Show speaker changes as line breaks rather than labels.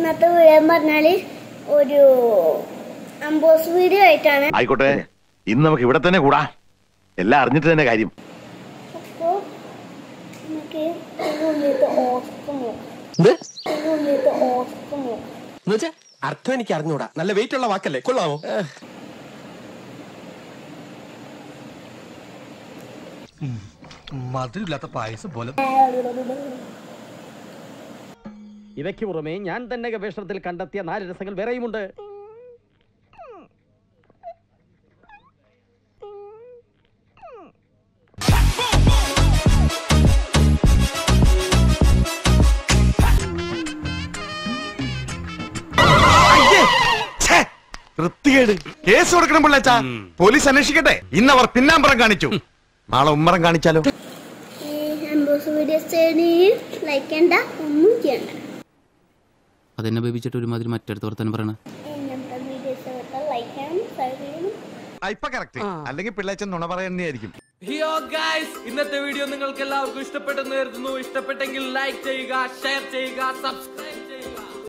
ഇന്നത്തെ വീഡിയോ പറഞ്ഞാല് ഒരു അംബോസ് വീഡിയോ ആയിട്ടാണ്.
ആയിക്കോട്ടെ, ഇന്ന് നമുക്ക് ഇവിടെ തന്നെ കൂടാ, എല്ലാം അറിഞ്ഞിട്ട് തന്നെ കാര്യം.
അപ്പോ നമുക്ക്
അർത്ഥം എനിക്ക് അറിഞ്ഞൂടാ. നല്ല വെയിറ്റ് ഉള്ള വാക്കല്ലേ, കൊള്ളാമോ?
മധുരമില്ലാത്ത പായസം പോലെ.
ഇവയ്ക്ക് പുറമെ ഞാൻ തന്നെ ഗവേഷണത്തിൽ കണ്ടെത്തിയ 4 രസങ്ങൾ വേറെയുമുണ്ട്.
കേസ് കൊടുക്കണം പിള്ളേച്ചാ, പോലീസ് അന്വേഷിക്കട്ടെ. ഇന്നവർ പിന്നാമ്പറം കാണിച്ചു, നാളെ ഉമ്മറം കാണിച്ചാലോ?
അതെന്നെ ബേബിച്ചിട്ട് ഒരുമാതിരി മറ്റടുത്ത് വർത്താനം പറയണ.
ഇപ്പൊ കറക്റ്റ്, അല്ലെങ്കിൽ പിള്ളേച്ചൻ നുണ പറയുന്നതായിരിക്കും.
ഇന്നത്തെ വീഡിയോ നിങ്ങൾക്ക് എല്ലാവർക്കും ഇഷ്ടപ്പെട്ടെന്ന് കരുതുന്നു. ഇഷ്ടപ്പെട്ടെങ്കിൽ ലൈക്ക് ചെയ്യുക, ഷെയർ ചെയ്യുക, സബ്സ്ക്രൈബ്